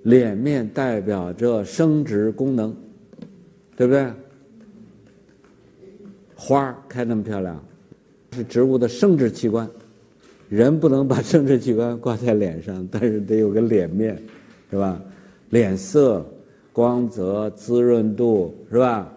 脸面代表着生殖功能，对不对？花开那么漂亮，是植物的生殖器官。人不能把生殖器官挂在脸上，但是得有个脸面，是吧？脸色、光泽、滋润度，是吧？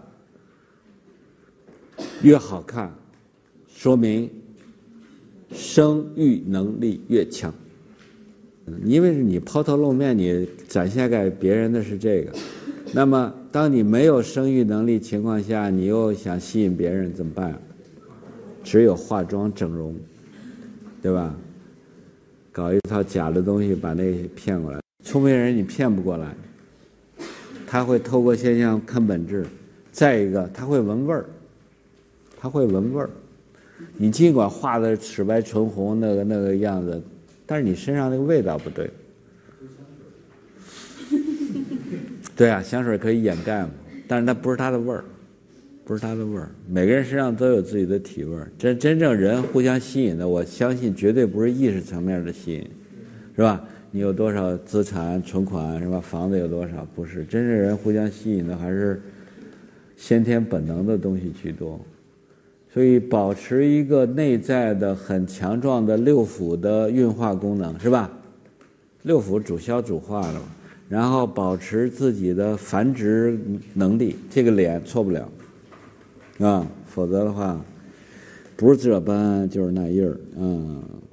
越好看，说明生育能力越强。因为你抛头露面，你展现给别人的是这个。那么，当你没有生育能力情况下，你又想吸引别人，怎么办？只有化妆整容，对吧？搞一套假的东西把那骗过来。聪明人你骗不过来，他会透过现象看本质。再一个，他会闻味儿，你尽管画的齿白唇红那个样子，但是你身上那个味道不对。对啊，香水可以掩盖嘛，但是它不是它的味儿，每个人身上都有自己的体味。真正人互相吸引的，我相信绝对不是意识层面的吸引，是吧？你有多少资产、存款，是吧？房子有多少？不是，真正人互相吸引的还是先天本能的东西居多。所以保持一个内在的很强壮的六腑的运化功能，是吧？六腑主消主化了嘛，然后保持自己的繁殖能力，这个脸错不了啊，否则的话不是这般就是那样啊。